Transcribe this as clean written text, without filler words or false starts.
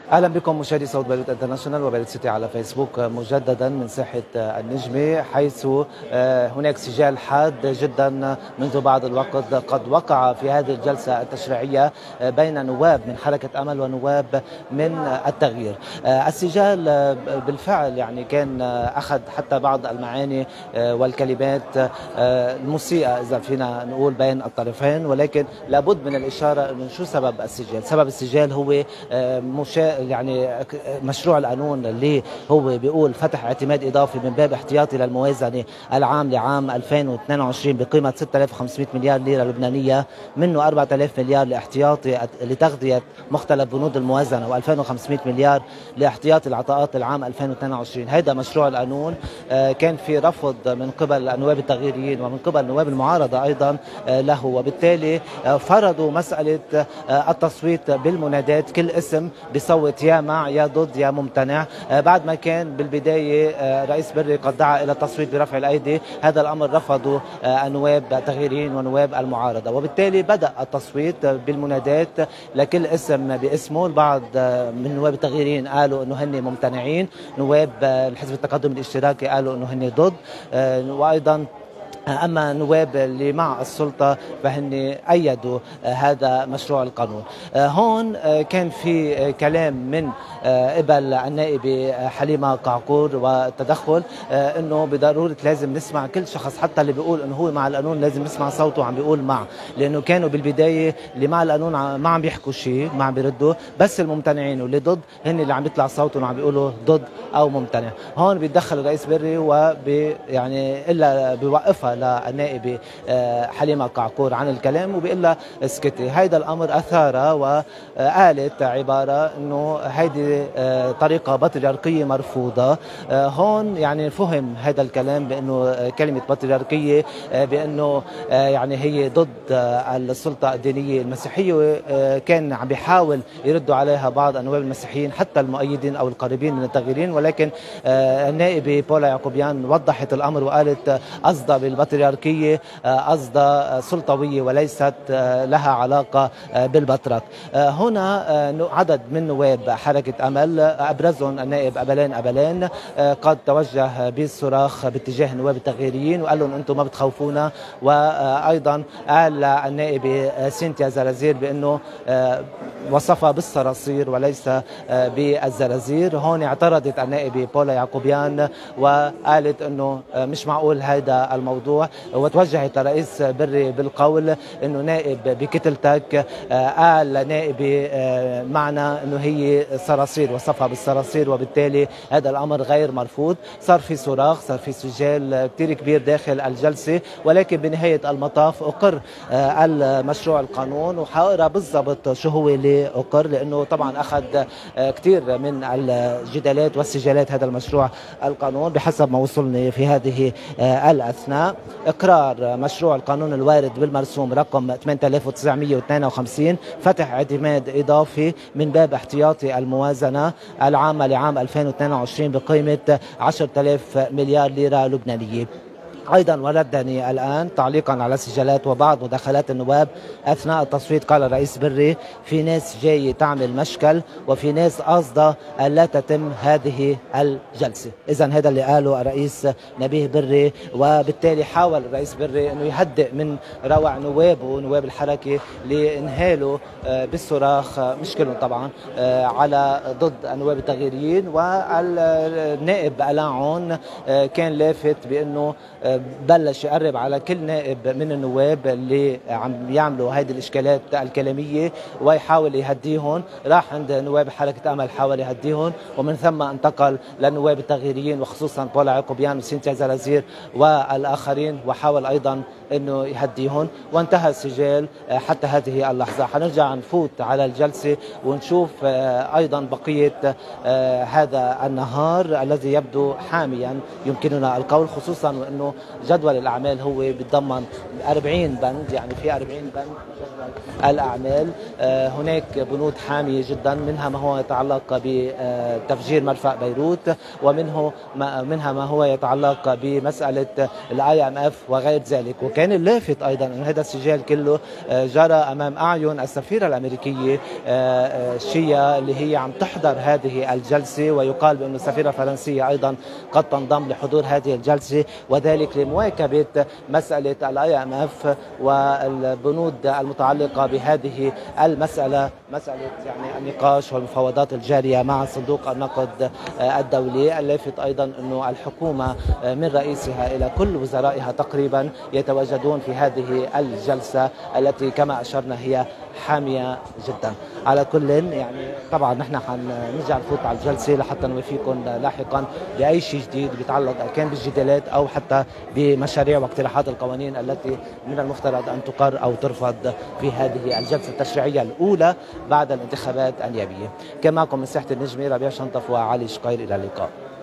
اهلا بكم مشاهدي صوت بيروت انترناشونال وبيروت سيتي على فيسبوك مجددا من ساحه النجمه، حيث هناك سجال حاد جدا منذ بعض الوقت قد وقع في هذه الجلسه التشريعيه بين نواب من حركه امل ونواب من التغيير. السجال بالفعل يعني كان اخذ حتى بعض المعاني والكلمات المسيئه اذا فينا نقول بين الطرفين، ولكن لابد من الاشاره انه شو سبب السجال. سبب السجال هو يعني مشروع القانون اللي هو بيقول فتح اعتماد اضافي من باب احتياطي للموازنه العام لعام 2022 بقيمه 6500 مليار ليره لبنانيه، منه 4000 مليار لاحتياطي لتغذيه مختلف بنود الموازنه و2500 مليار لاحتياطي العطاءات العام 2022. هذا مشروع القانون كان في رفض من قبل النواب التغييريين ومن قبل نواب المعارضه ايضا له، وبالتالي فرضوا مساله التصويت بالمنادات، كل اسم بصوت يا مع يا ضد يا ممتنع، بعد ما كان بالبداية رئيس بري قد دعا إلى التصويت برفع الأيدي. هذا الأمر رفضه النواب التغييريين ونواب المعارضة، وبالتالي بدأ التصويت بالمنادات لكل اسم باسمه. البعض من نواب التغييريين قالوا أنه هن ممتنعين، نواب الحزب التقدم الاشتراكي قالوا أنه هن ضد، وأيضا أما النواب اللي مع السلطة فهن أيدوا هذا مشروع القانون. هون كان في كلام من قبل النائبة حليمة قعقور وتدخل أنه بضرورة لازم نسمع كل شخص، حتى اللي بيقول أنه هو مع القانون لازم نسمع صوته عم بيقول مع، لأنه كانوا بالبداية اللي مع القانون ما عم بيحكوا شيء، ما عم بيردوا، بس الممتنعين واللي ضد هن اللي عم بيطلع صوتهم وعم بيقولوا ضد أو ممتنع. هون بيتدخل الرئيس بري يعني إلا بيوقفها للنائبة حليمة قعقور عن الكلام وبيقول لها اسكتي. هيدا الأمر أثارها وقالت عبارة أنه هيدي طريقة بطريركية مرفوضة. هون يعني فهم هذا الكلام بأنه كلمة بطريركية بأنه يعني هي ضد السلطة الدينية المسيحية. كان عم بيحاول يردوا عليها بعض النواب المسيحيين حتى المؤيدين أو القريبين من التغييرين، ولكن النائبة بولا يعقوبيان وضحت الأمر وقالت قصدها بالبطريركية قصدها سلطوية وليست لها علاقة بالبطرك. هنا عدد من نواب حركة أمل أبرزهم النائب أبلان قد توجه بالصراخ باتجاه النواب التغييريين وقال لهم أنتم ما بتخوفونا، وأيضا قال النائبة سينتيا زرازير بأنه وصفها بالصراصير وليس بالزرازير. هون اعترضت النائبة بولا يعقوبيان وقالت أنه مش معقول هذا الموضوع، وتوجهت لرئيس بري بالقول أنه نائب بكتلتك قال نائبة معنا أنه هي صراصير، وصفها بالصراصير، وبالتالي هذا الأمر غير مرفوض. صار في صراخ، صار في سجال كتير كبير داخل الجلسة، ولكن بنهاية المطاف أقر المشروع القانون. وحقرأ بالضبط شو هو اللي أقر، لأنه طبعا أخذ كتير من الجدالات والسجالات هذا المشروع القانون. بحسب ما وصلني في هذه الأثناء، إقرار مشروع القانون الوارد بالمرسوم رقم 8952 فتح اعتماد إضافي من باب احتياطي الموازنة العامة لعام 2022 بقيمة 10,000 مليار ليرة لبنانية. أيضا وردني الآن تعليقا على سجالات وبعض مداخلات النواب أثناء التصويت، قال الرئيس بري في ناس جاي تعمل مشكل وفي ناس قاصدة ألا تتم هذه الجلسة. إذا هذا اللي قاله الرئيس نبيه بري، وبالتالي حاول الرئيس بري أنه يهدئ من روع نوابه ونواب الحركة لإنهالوا بالصراخ، مش كلهم طبعا، على ضد النواب التغييريين. والنائب ألاعون كان لافت بأنه بلش يقرب على كل نائب من النواب اللي عم يعملوا هذه الاشكالات الكلاميه ويحاول يهديهم. راح عند نواب حركه امل حاول يهديهم، ومن ثم انتقل للنواب التغييريين وخصوصا بولا يعقوبيان وسينتيا زرازير والاخرين، وحاول ايضا انه يهديهم، وانتهى السجال حتى هذه اللحظه. حنرجع نفوت على الجلسه ونشوف ايضا بقيه هذا النهار الذي يبدو حاميا يمكننا القول، خصوصا وانه جدول الأعمال هو بيتضمن 40 بند، يعني في 40 بند جدول الأعمال. هناك بنود حامية جدا، منها ما هو يتعلق بتفجير مرفأ بيروت، منها ما هو يتعلق بمسألة IMF وغير ذلك. وكان اللافت أيضا أن هذا السجال كله جرى أمام أعين السفيرة الأمريكية شيا اللي هي عم تحضر هذه الجلسة، ويقال بأن السفيرة الفرنسية أيضا قد تنضم لحضور هذه الجلسة، وذلك لمواكبة مسألة IMF والبنود المتعلقة بهذه المسألة، مسألة يعني النقاش والمفاوضات الجارية مع صندوق النقد الدولي. اللافت أيضا أنه الحكومة من رئيسها إلى كل وزرائها تقريبا يتواجدون في هذه الجلسة التي كما أشرنا هي حامية جدا. على كل يعني طبعا نحن حنرجع نفوت على الجلسة لحتى نوفيكم لاحقا بأي شيء جديد بيتعلق كان بالجدالات أو حتى بمشاريع واقتراحات القوانين التي من المفترض أن تقر أو ترفض في هذه الجلسة التشريعية الأولى بعد الانتخابات النيابية. كان معكم من ساحة النجمة ربيع شنطف وعلي شقير، إلى اللقاء.